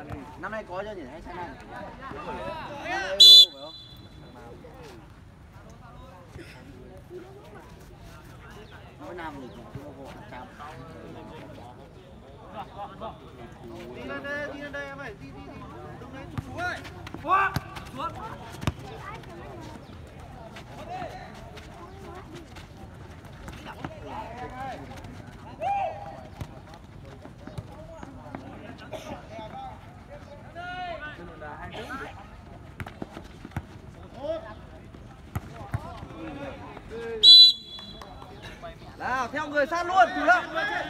Năm nay có chưa nhỉ hay sang năm? Mỗi năm thì chỉ có hộ 100. Đi lên đây em ơi, đi. Đứng đấy chú ơi. Quá. Xuống. Nào, theo người sát luôn, chủ động.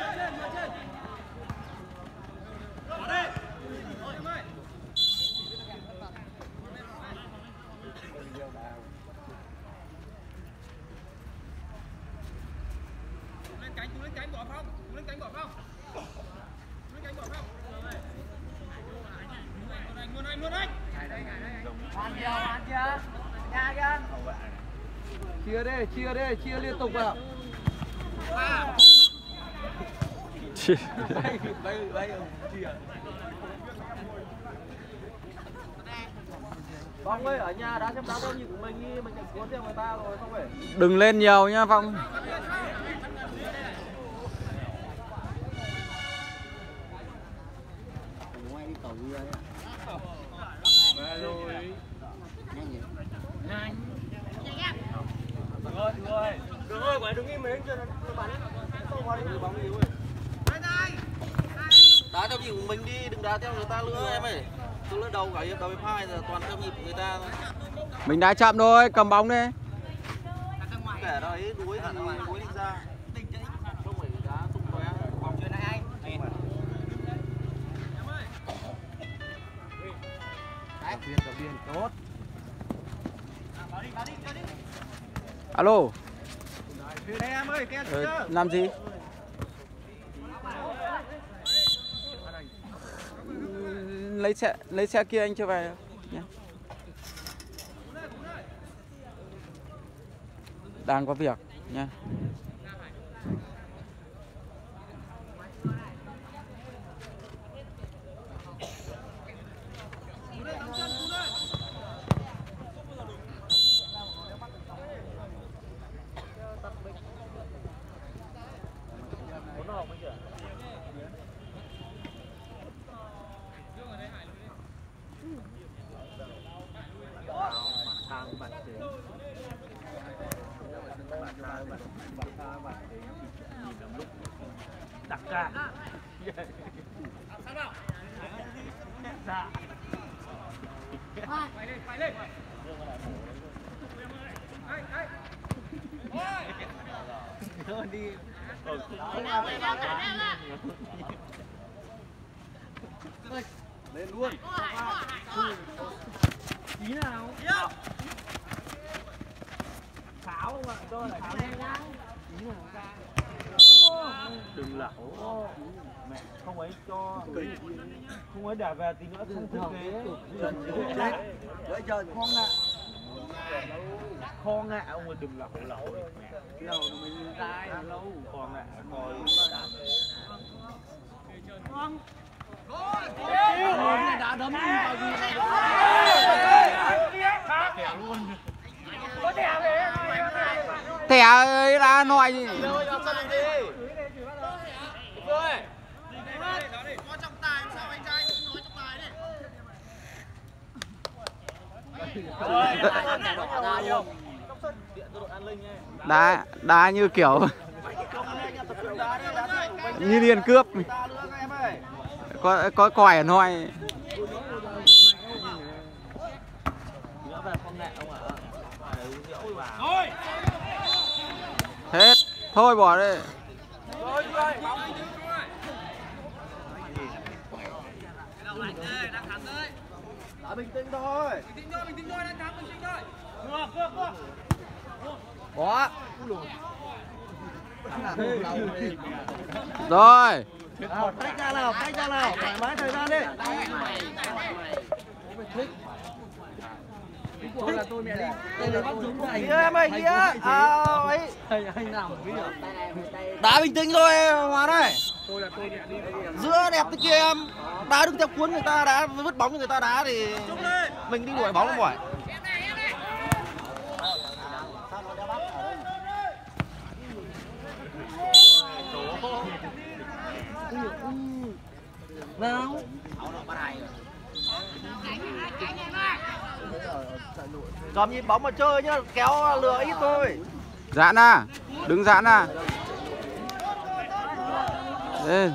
Lên cánh bỏ Phong. Luôn anh. Hoàn chưa? Nhà kìa. Chia liên tục vào. Phong ơi, ở nhà đá xem đá đâu nhịp của mình đi, mình chạy cuốn theo người ta rồi Phong ơi. Đừng lên nhiều nha Phong. Ngoài đi cầu đi ấy. Nhanh. Đừng ơi, quả đừng im miếng cho nó bắn. Không qua đi bóng đi ơi. Đá theo nhịp của mình đi, đừng đá theo người ta nữa em ơi. Từ lúc đầu cả hiệp đầu hiệp 2 giờ toàn theo nhịp của người ta thôi. Mình đá chậm thôi, cầm bóng đi. Kẻ đấy đuối thì đuối đi ra. Không phải đá tung tóe bóng chơi này anh. Tập viên tốt. Alo. Đây em ơi, làm gì? Lấy xe kia anh chưa về nhé. Đang có việc nha. Đặt cả. Dạ. Phải lên. Đi. Lên luôn. Tí nào. Tháo không ạ? Tôi là tháo nhanh nhá. Tí nào ra. Đừng lẩu. Mẹ không ấy cho. Không ấy đả về tí nữa không thực tế. Kho ngạ ông ơi, đừng lẩu đấy mẹ. Cái đầu nó mình dai lâu. Kho ngạ coi. Không. Đã đấm vào gì này. Kẻ luôn. Có thẻ về. Thẻ ấy là nói gì? Đá như kiểu như liên cướp, có quải nói. Hết thôi bỏ đi. Bình tĩnh thôi. Bình tĩnh thôi, đang thắng bình tĩnh thôi. Được. Có. Rồi. Tách ra nào, thoải mái thời gian đi. Tôi là tôi mẹ đi. Kìa em ơi kìa. Ấy. Anh nằm cái gì? Đá bình tĩnh thôi Hòa đây. Tôi là tôi mẹ đi. Giữa đẹp thế kia em. đá đứng theo cuốn người ta đá, vứt bóng cho người ta đá thì mình đi đuổi bóng không phải. Nào. Dòm nhìn bóng mà chơi nhá, kéo lừa ít thôi. Giãn à, đứng giãn à. Lên.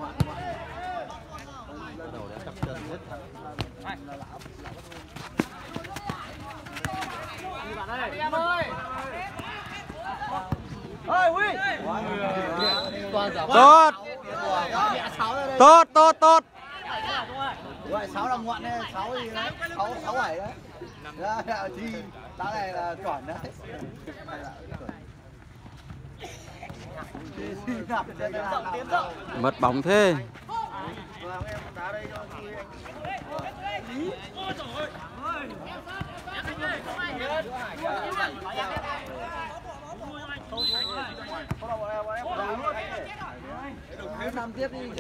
Tốt. Tốt, tốt, tốt. Gọi 6 là ngoạn đấy, 6 thì 6 7 đấy. Đó, thì đá này là chuẩn đấy. Mất bóng thế. Làm tiếp đi.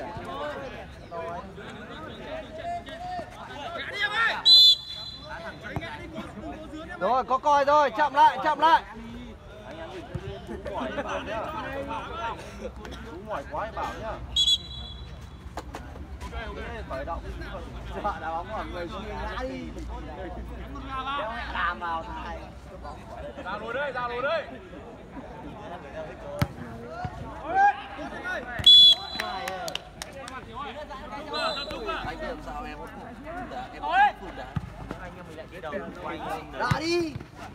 Rồi, có coi rồi, chậm lại, chậm lại. Mỏi quá bảo nhá. Khởi động. Sợ đá bóng ở người suy ngã đi. Làm vào thai. Ra lùi đây, ra lùi đây. Đã đi.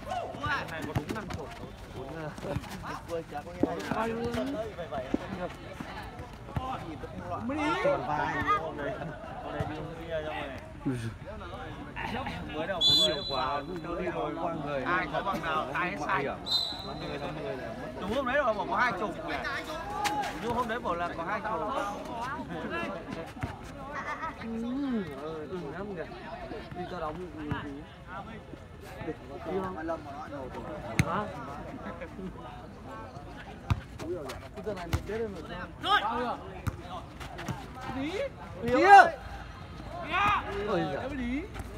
Mới đầu cũng nhiều quá, đi rồi qua người. Ai có bằng nào, ai hết sai. Đúng hôm đấy rồi bảo có 20. Nhưng hôm đấy bảo là có 20. Lắm kìa. Đi cho đóng đi không? Hả? Cái giờ này mình chết rồi mà. Rồi. Lý. Lý. Ôi giời. Lý.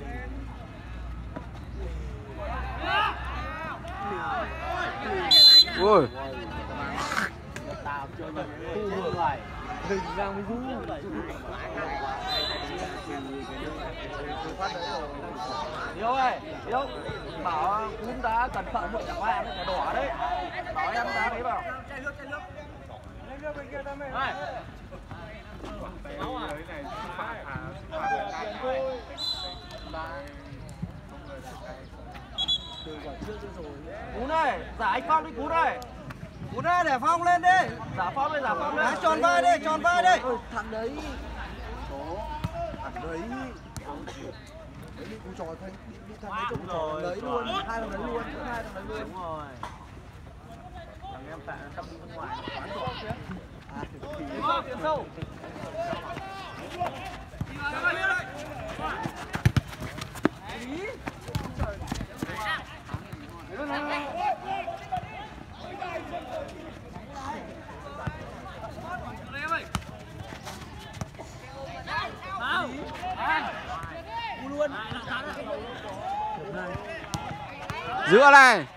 Ôi. Tao chơi như vậy. Đừng ra mới rú. Hiếu ơi, Hiếu bảo cún đá cẩn thận một quả vàng cái đỏ đấy. Bảo em đá đấy vào. Chai nước. Lấy nước bên kia ta mày. Máu à? Cún ơi, giả anh Phong đi Cún ơi. Cún ơi, để Phong lên đi. Giả Phong lên, giả Phong lên. Đá tròn vai đi, tròn vai đi. Thằng đấy. Thằng đấy. Đấy đi, trò thấy đi thằng đấy trông trò đấy luôn, hai thằng đấy luôn, hai thằng đấy luôn. Đúng rồi. Thằng em Tạ nó trong đi bên ngoài quán rồi chứ. Tiến sâu. Giữa này.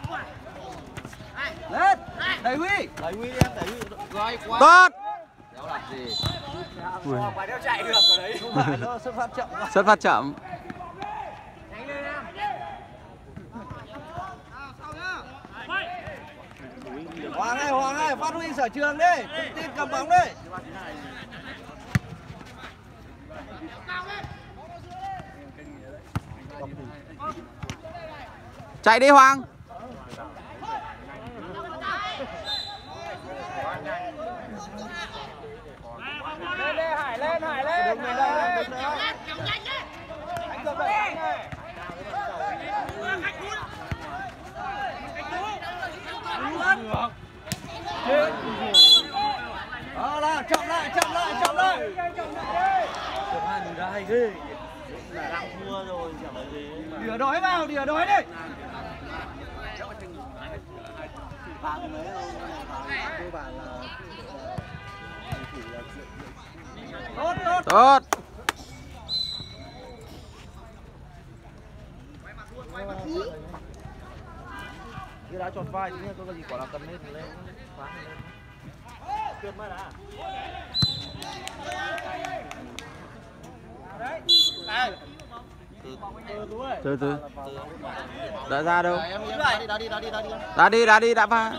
Lên, đẩy Huy em, đẩy Huy gói quá. Tốt. Đéo làm gì. Phải đeo chạy được ở đấy. Không phải nó xuất phát chậm quá. Xuất phát chậm. Nhanh lên em. Hoàng ơi, phát huy sở trường đi, tự tin cầm bóng đi. Chạy đi Hoàng. Lên Hải lên. Đứng lên. Anh cầm vậy anh ơi. Là chậm lại. Chụp hai người ra hay ghê. Đang thua rồi chẳng phải gì. Đỉa đói vào, đỉa đói đi. Vàng mấy đâu, cơ bản là Tốt. cứ đá tròn vai chứ có gì quả là cần lên thì lên. Cướp mất à? Từ từ. Đã ra đâu? Đá đi. Đã pha.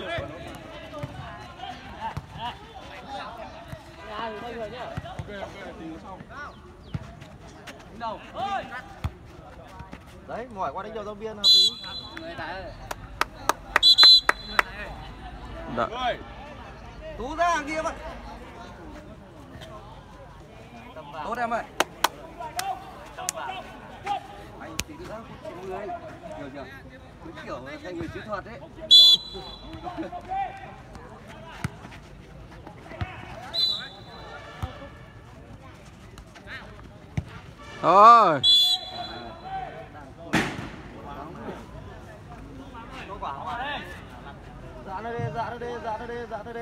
Đấy, mỏi qua đánh cho giáo viên hợp lý. Đó. Tú ra hàng kia mà. Tốt em ơi. Anh tí nữa 90. Nhiều. Cứ kiểu thành người chiến thuật đấy. Thôi. Dạ nó đi.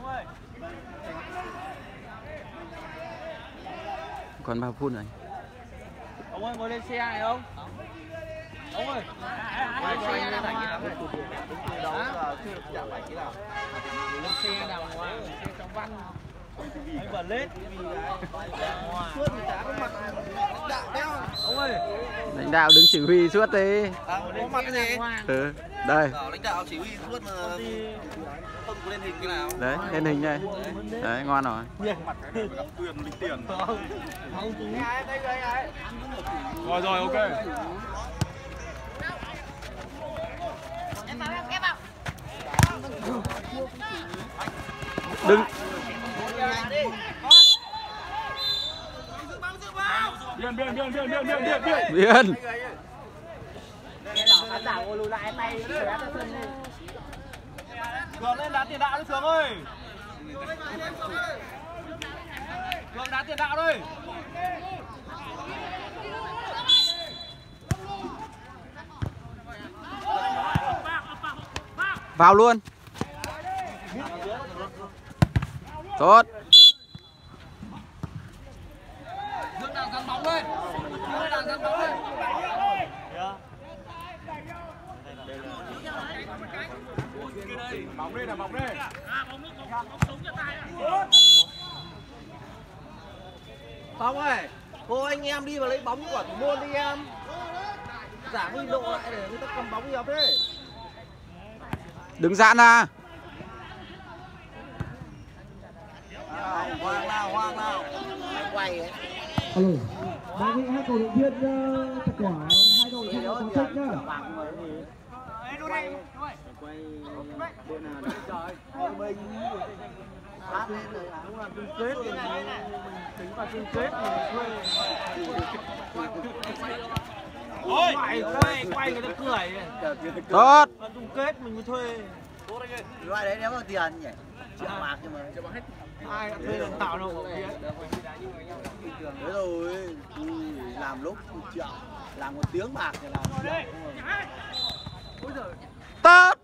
Còn 3 phút này. Ông ơi ngồi lên xe này không? Ông ơi. Ngồi xe nào mà. Lên xe nào mà xe trong văn. Anh bật lên. Suốt thì chả có mặt đạo đeo. Ông ơi. Lãnh đạo đứng chỉ huy suốt đi. Có mặt cái gì? Ừ. Đây. Lãnh đạo chỉ huy suốt mà không có lên hình cái nào. Đấy, lên hình đây. Đấy, ngon rồi. Mặt cái này gặp quyền linh tiền. Không chú. Rồi ok. Đừng. Biên. Cường lên đá tiền đạo đi Cường ơi. Cường đá tiền đạo đi. Vào luôn. Tốt. Dương đằng dần bóng lên. Bóng đi. Phong ơi, cô anh em đi vào lấy bóng của thủ môn đi em. Giảm huy độ lại để người ta cầm bóng nhập đi. Đứng giãn ra. Hoang nào. Quay ấy. Alo, đang nghĩ hai cầu động viên thật quả hai đội không có trách nhá. Quay bên nào đấy trời. Mình đúng là chung kết thì mình tính vào chung kết thì mình thuê. Quay người ta cười. Tốt. Vào chung kết mình mới thuê. Loại đấy nếu có tiền nhỉ? Triệu bạc nhưng mà Ai đã thuê được tạo đâu có tiền. đấy rồi, làm lúc 1 triệu, làm 1 tiếng bạc thì làm 1 triệu. Tốt.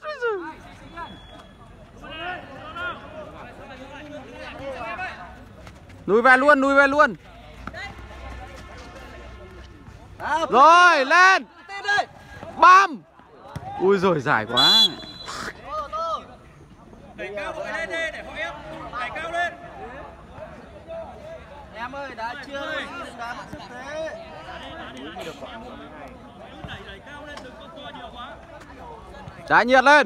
Lùi về luôn. Rồi, lên. Băm. Ui rồi giải quá. Đẩy cao đội lên đi để họ ép. Đẩy cao lên. Em ơi, đã chưa đá mất sức thế. Đẩy cao lên đừng có co nhiều quá. Trái nhiệt lên.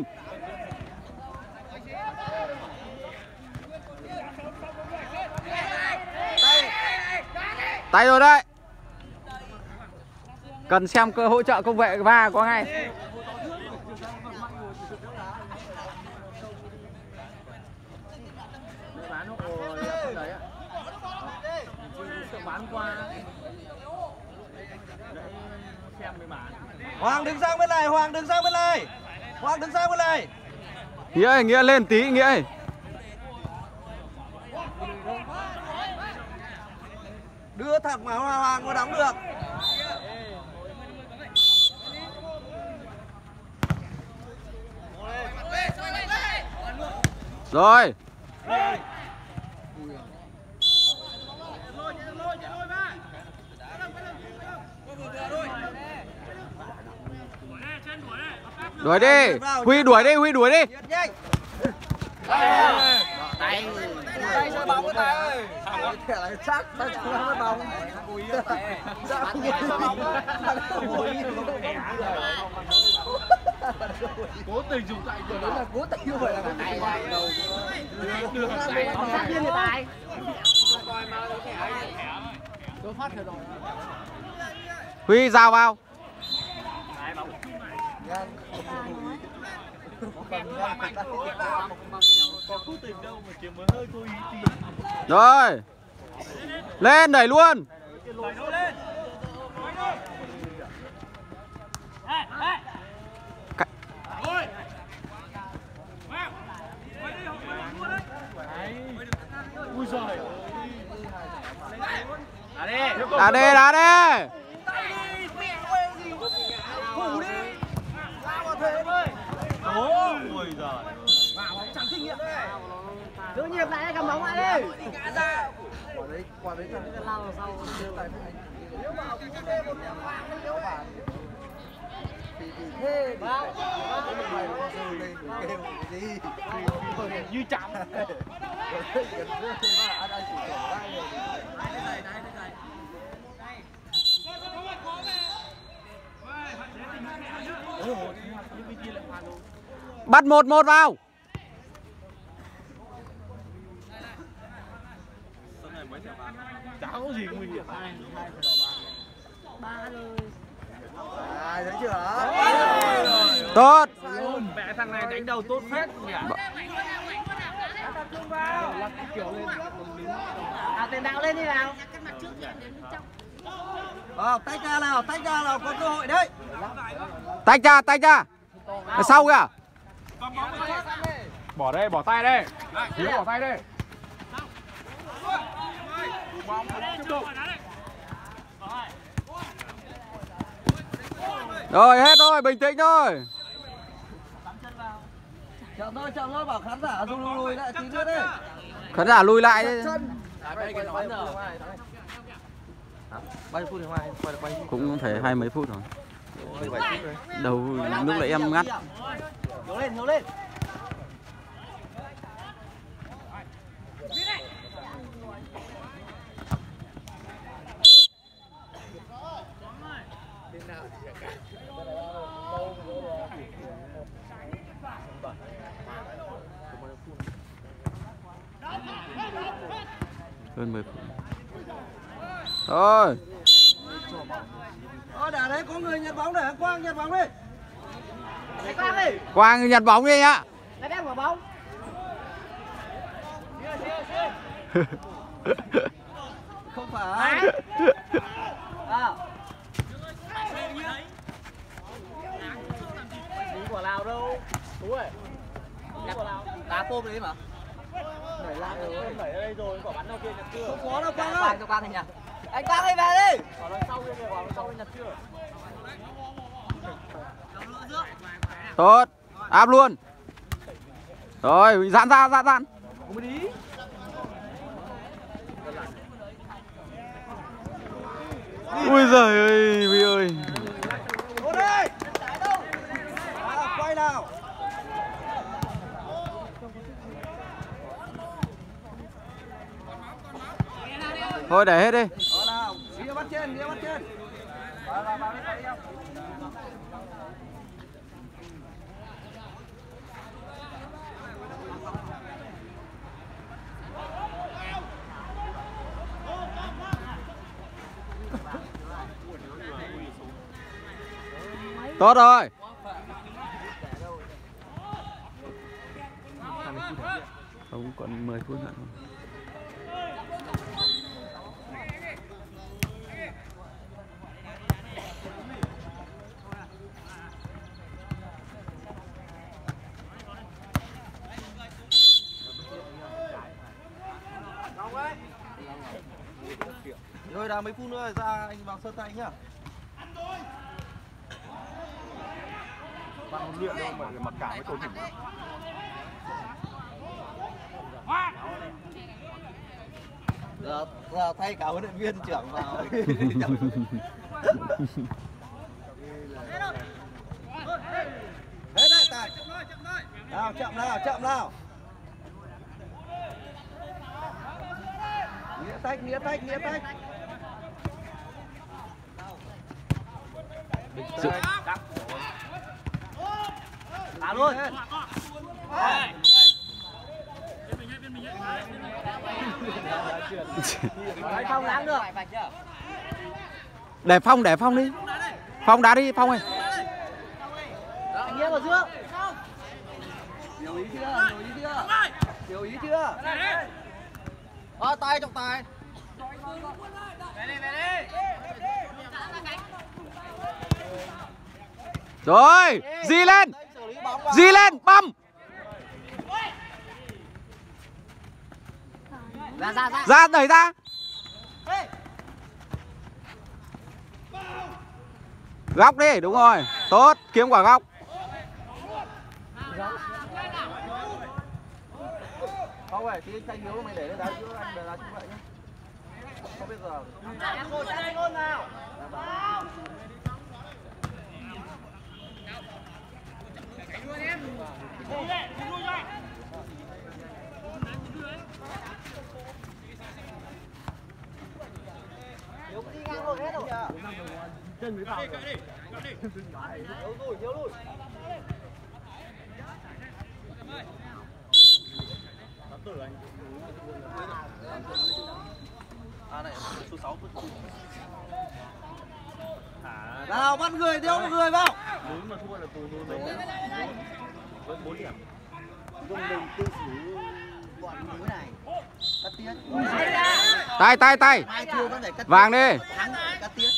Tay rồi đấy. Cần xem cơ hỗ trợ công vệ va có ngay. Bán qua. Xem với bán. Hoàng đứng sang bên này. Nghĩa lên tí Nghĩa ơi. Đưa thẳng mà Hoàng có đóng được. Rồi. Đuổi đi. Huy đuổi đi, Huy đuổi đi. Nhanh. Tay chơi bóng cái ơi. Thẻ lại chắc ta chưa chơi bóng. Sao không chơi bóng á? Cố tình dùng tay Đấy là cố tình như vậy là tay đâu. Bóng sát viên người tài. Huy rào vào. có cố tình đâu mà chỉ mới hơi cố ý tí. Rồi. Lên đẩy luôn. Ui giời. Đá đi, đá đi. Phủ đi. Lao vào thế thôi. Ôi giời. Vào bóng chẳng kinh nghiệm đấy. Giữ nhịp lại cầm bóng lại đi. Quả đấy là lao vào sau đưa tay với anh. Nếu mà cũng đê một nhà vàng nó nếu bạn thì thế thì mày nó rơi lên kêu cái gì Như chạm. Bắt 1-1 vào. Chả có gì nguy hiểm. Thấy chưa? Tốt. Mẹ thằng này đánh đầu tốt phết nhỉ. Tiền đạo lên đi nào. Tách ra nào, có cơ hội đấy. Tách ra. Ở sau kìa. Bỏ đây, bỏ tay đây. Hiếu bỏ tay đây. Rồi hết rồi, bình tĩnh thôi. Chậm thôi, bảo khán giả lùi lại tí nữa đi. Khán giả lùi lại đi. Bao nhiêu phút thì quay Cũng phải 20 mấy phút rồi. Đầu lúc nãy em ngắt. Hiếu lên. Hơn 10 phút. Thôi. Đá đấy có người nhặt bóng để Quang nhặt bóng đi. Quang đi. Quang nhặt bóng đi nhá. Lấy đem quả bóng. Không phải. Đi quả nào đâu. Tú ơi. Nhặt quả nào. Đá tôm đấy mà. Đẩy lại rồi. Đẩy ở đây rồi, quả bắn đâu kia nhặt chưa? Không có đâu Quang ơi. Cho Quang thì nhặt. Anh Quang ơi về đi. Quả đằng sau kia kìa, quả đằng sau nhặt chưa? Tốt. Áp luôn. Rồi, giãn ra. Không đi. Ui giời ơi, Huy ơi. Vô đây. Quay nào. Thôi để hết đi. Nào, đi bắt trên. Tốt rồi. Không còn 10 phút nữa. Rồi đã mấy phút nữa ra anh vào sơ tay nhá. Bạn không luyện đâu mà mặc cả với cầu thủ. Giờ thay cả huấn luyện viên trưởng vào. Nào, chậm nào, chậm nào. Nghĩa tách. Sự... Đá luôn. Phong láng được. Để Phong đi. Phong đá đi, Phong ơi. Anh Nghĩa vào trước. Hiểu ý chưa? Tay trọng tài. Rồi, di lên, băm. Ra đẩy ra. Góc đi, đúng rồi. Tốt, kiếm quả góc. Không phải, tí tranh hiếu mày để đá chứ anh đá chứ vậy nhá. Không biết giờ. Chạy ngôn nào. Chân mới vào. Hiếu lùi. Này, số 6 phút. Nào, bắt người, đeo một người vào. Nếu mà thua là tù mấy điểm? Với 4 điểm. Dùng mình tự xử bọn núi này. Cắt tiết. Tay. Ai thua vẫn phải cắt tiết. Vàng đi. Thắng phải cắt tiết.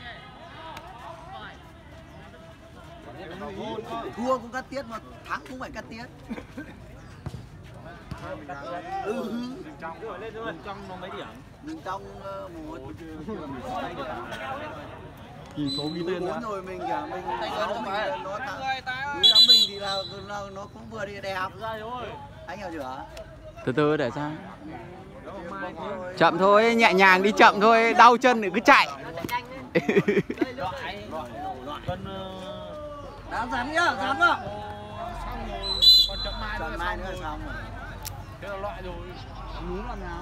Thua cũng cắt tiết mà thắng cũng phải cắt tiết. Trong nó mấy điểm? Mình trong một Chỉ số ghi tên ra. rồi mình kìa, mình tay nó thắng. Nếu đóng mình thì là nó cũng vừa đi đẹp. Anh hiểu chưa? Từ để sao? Chậm thôi, nhẹ nhàng đi chậm thôi, đau chân thì cứ chạy. Dám nhá, dám nhá. Còn mai nữa là xong rồi. Cái là loại rồi. Muốn làm nào?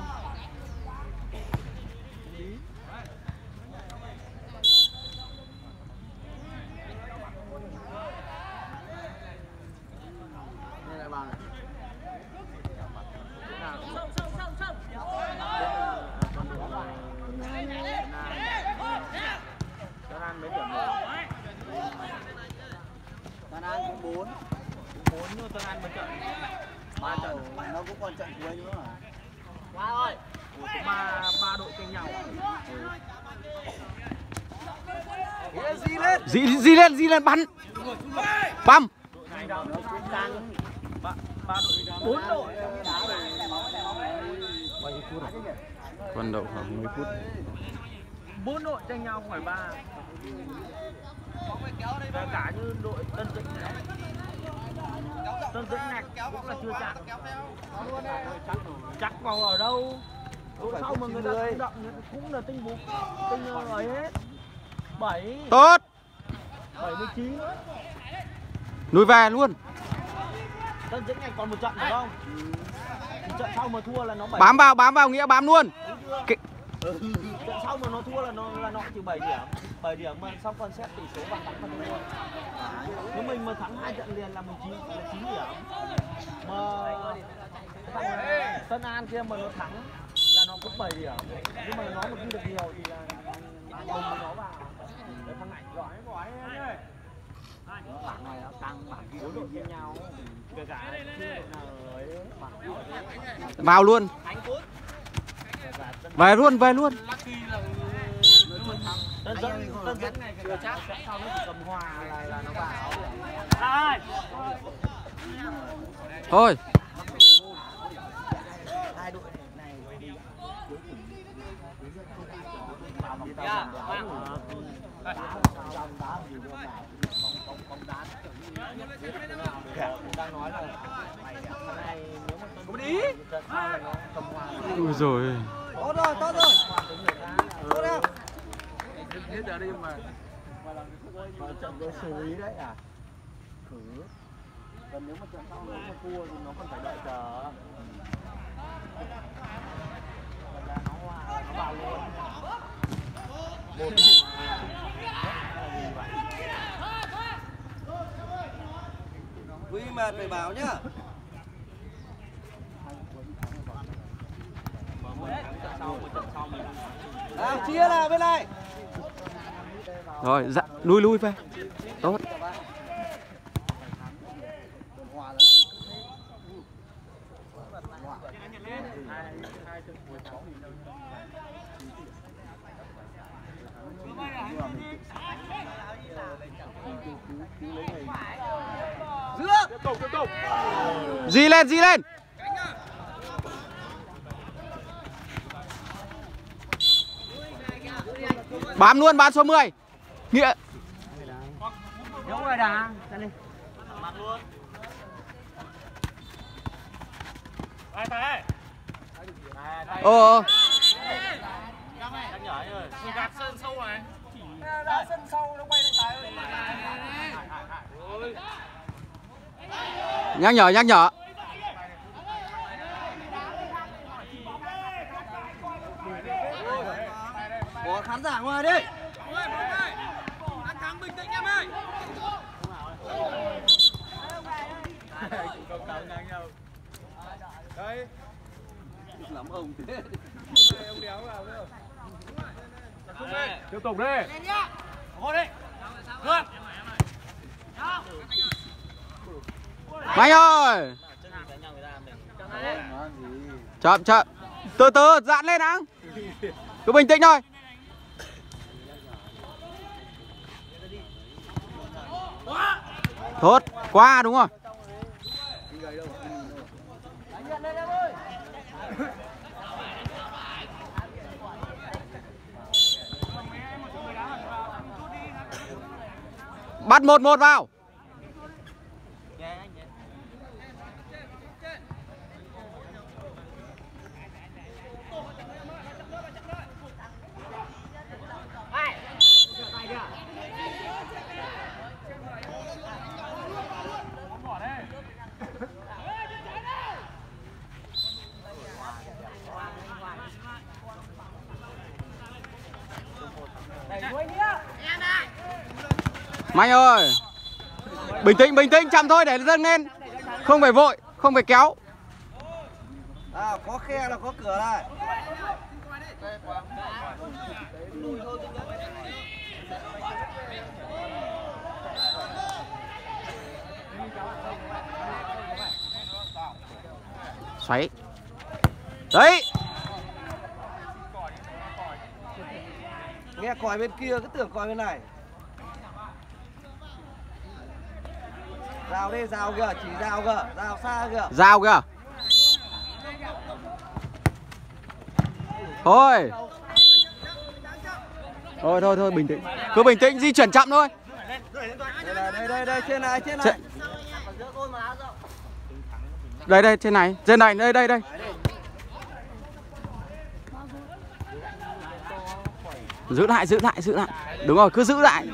Đây là bằng. Tân An mấy điểm rồi? Tân An cũng 4. 4 nhưng Tân An mấy trận? 3 trận. Nó cũng còn trận cuối nữa. Qua rồi. Ba đội tranh nhau. Di lên bắn. Băm. Ba đội 4 đội. Bao nhiêu phút rồi? Còn độ khoảng 10 phút. 4 đội tranh nhau không phải 3. Kể cả như đội Tân Dĩnh này. Tân Dĩnh này cũng là chưa chắc. Chắc vào ở đâu? Sau mà người ta tự động cũng là tinh bục, tinh ấy hết. 7. Tốt. 79. Lùi về luôn. Tân Dĩnh này còn một trận phải không? Trận sau mà thua là nó 7. Bám vào Nghĩa bám luôn. Trận sau mà nó thua là nó chỉ 7 điểm. 7 điểm mà xong còn xét tỷ số bằng thắng và thua. Nếu mình mà thắng 2 trận liền là 9 điểm. Mà Tân An kia mà nó thắng là nó cũng 7 điểm. Nhưng mà nó mà ghi được nhiều thì là cùng nó vào. Để thằng này giỏi em. Bảng này nó căng, bảng kia đối đội với nhau. Kể cả vào luôn. Về luôn. Tân Dĩnh này chưa chắc, sau nó cầm hòa là nó vào. Thôi. Hai đội này đi đang nói là này nếu mà Tân đi. nó cầm hòa. Ui rồi. Tốt rồi. Tốt đâu. Hết giờ đi mà trận tôi xử lý đấy à? Thử. Còn nếu mà trận sau nó mà thua thì nó còn phải đợi chờ. Nó vào luôn. Quý mệt phải bảo nhá. Nào chia là bên này. Rồi, dạ, lui về. Tốt. Di lên, di lên. Bám luôn, bám số 10. Nghĩa. Đúng rồi đã. Ra đi. Mặt luôn. Đây. Ồ. Nhắc nhở anh ơi. Gạt sân sâu này. Ra sân sâu nó quay lại trái. Nhắc nhở. Bỏ khán giả ngoài đi. Thắng bình tĩnh em ơi. Đây. Lắm ông thế. Ông đéo vào nữa. Tiếp tục đi. Ngồi đi. Luôn. Mạnh ơi. Chậm. Từ từ dạn lên áng. Cứ bình tĩnh thôi. Tốt, qua đúng rồi. Bắt 1-1 vào. Mạnh ơi. Bình tĩnh, chậm thôi để dâng lên. Không phải vội, không phải kéo. À, có khe là có cửa này. Xoáy. Đấy. Nghe còi bên kia cứ tưởng còi bên này. Rào đi, rào kìa, chỉ rào kìa, rào xa kìa. Rào kìa. Thôi. Thôi, bình tĩnh. Cứ bình tĩnh, di chuyển chậm thôi. Đây, trên này. Đây, trên này, đây. Giữ lại. Đúng rồi, cứ giữ lại.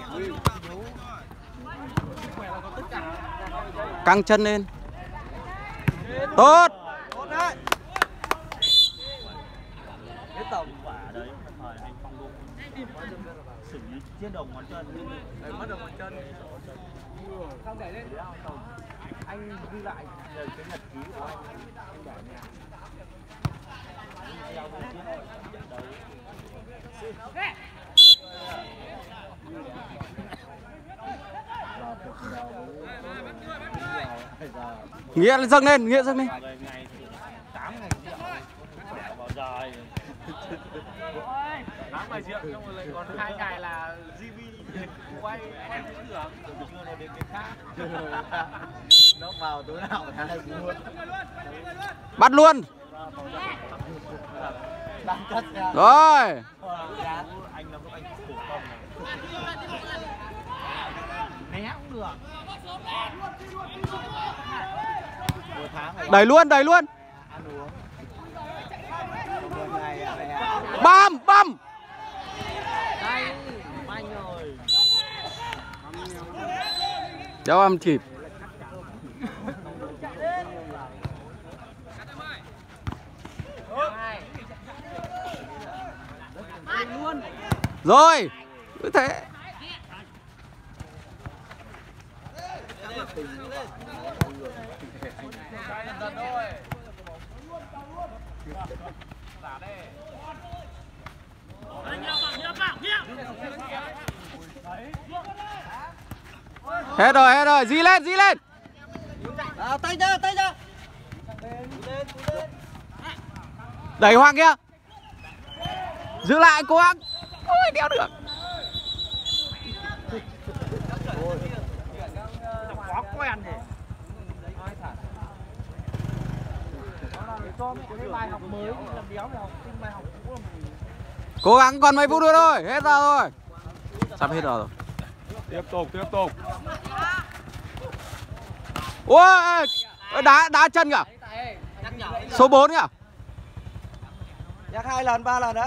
Căng chân lên. Tốt. Đấy. Cái tổng quả đấy thời anh Phong Đô xử lý trên đồng ngón chân. Mất đồng ngón chân. Không để lên. Anh ghi lại cái nhật ký của anh để nè. Nghĩa dâng lên. Ngày 8 ngày vào dài. 8 ngày triệu xong rồi lại còn 2 ngày là GB quay cũng được. Từ trưa này đến cái khác. Nó vào tối nào cả hai luôn. Bắt luôn. Rồi. Anh là anh thủ công này. Né cũng được. Đẩy luôn. Băm. Anh rồi. Cho em kịp. Rồi. Cứ thế. Hết rồi, dí lên. Tay ra. Đẩy Hoàng kia. Giữ lại, cố gắng. Ôi, đéo được. Quá quen thì. Cố gắng còn mấy phút nữa thôi, hết giờ rồi. Sắp hết giờ rồi. Tiếp tục. Ôi, đá chân kìa. Số 4 kìa. Nhắc 2 lần 3 lần đấy.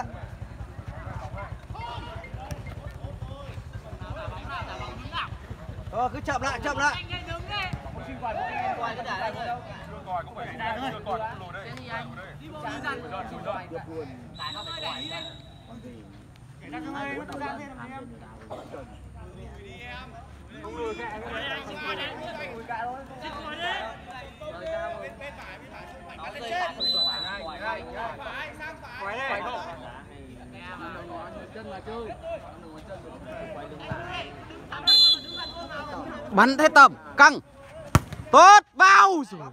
Cứ chậm lại. Bắn hết tầm, căng. Tốt, vào.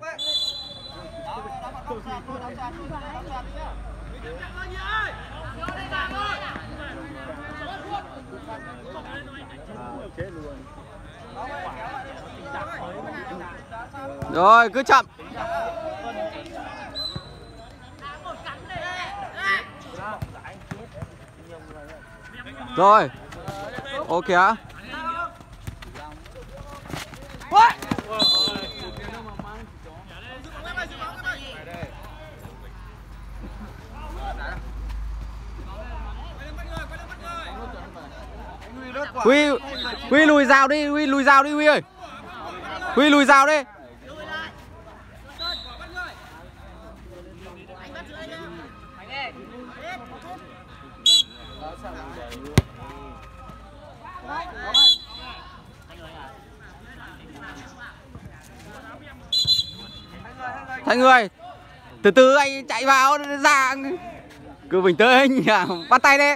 Rồi, cứ chậm. Rồi. Ok á. Huy lùi rào đi, Huy ơi. Huy lùi rào đi. Thành người. Từ từ anh chạy vào ra. Cứ bình tĩnh, bắt tay đi.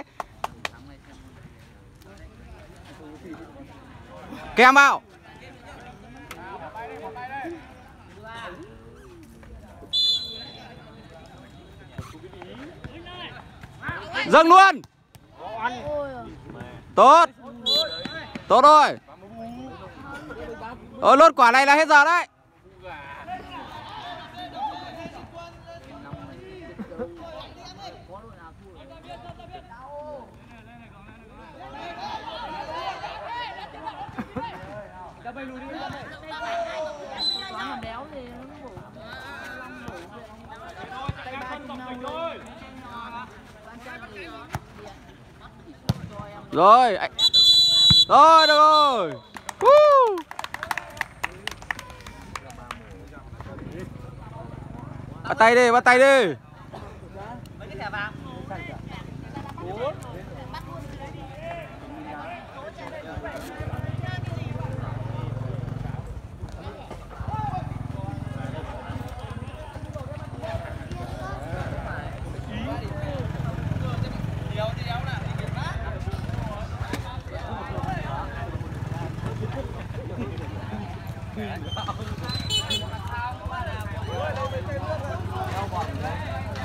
Kèm vào. Dâng luôn. Tốt. Tốt rồi. Lốt quả này là hết giờ đấy. Rồi. Rồi, được rồi. Bắt tay đi, bắt tay đi.